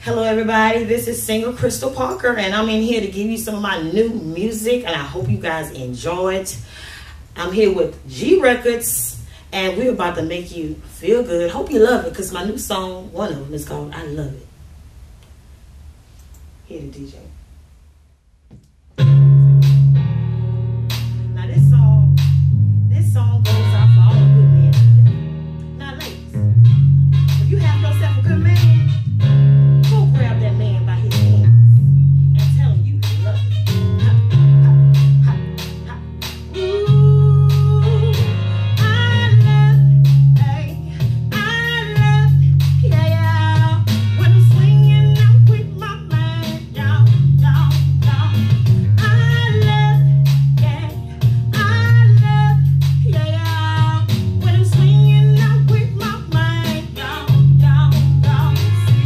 Hello everybody, this is singer Krystal Parker and I'm in here to give you some of my new music and I hope you guys enjoy it. I'm here with G Records and we're about to make you feel good. Hope you love it because my new song, one of them is called I Love It. Here the DJ. Now this song goes out for all the good men. Now ladies, if you have yourself a good man, go grab that man by his hands and tell him you love it. Ha, ha, ha, ha. Ooh, I love, hey, I love, yeah, yeah. When I'm swinging out with my man, y'all, y'all, y'all. I love, yeah, I love, yeah, yeah. When I'm swinging out with my man, y'all, y'all, y'all.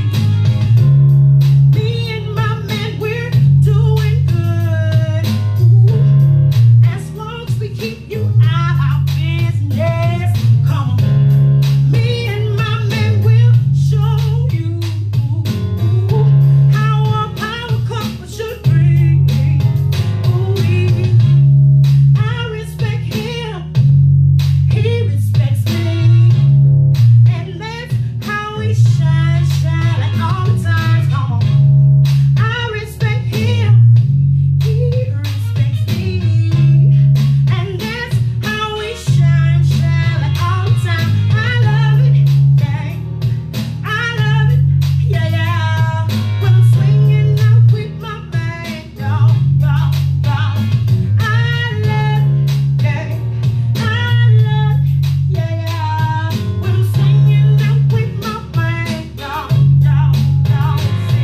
Me and my man, we're doing good. Ooh, as long as we keep you out our business. Come on. Me and my man will show you how a power couple should be. Ooh, I respect him, he respects me, and that's how we shine like all the time. Come on. I respect him, he respects me, and that's how we shine like all the time. I love it, yeah, I love it, yeah, yeah. When I'm swinging out with my man, y'all, y'all, y'all. I love, yeah, I love, yeah, yeah. When I'm swinging out with my man, y'all, y'all, y'all.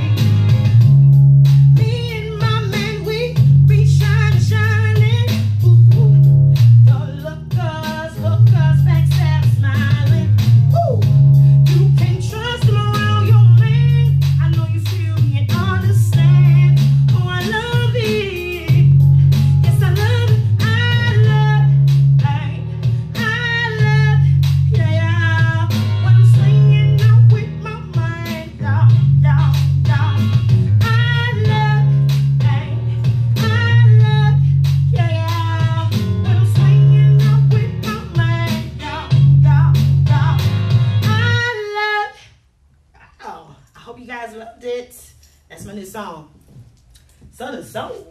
See, me and my man, we be shining. Ooh, the lookers, backstab smiling. Ooh, you can trust them around your man. I know you feel me and understand. Oh, I love it. Yes, I love it. I love, hey, I love, yeah, yeah. When I'm swinging out with my man, y'all, y'all, y'all. I love, hey, I love, yeah, yeah. When I'm swinging out with my man, y'all, y'all, y'all. I love. Oh, I hope you guys loved it. That's my new song. Southern Soul.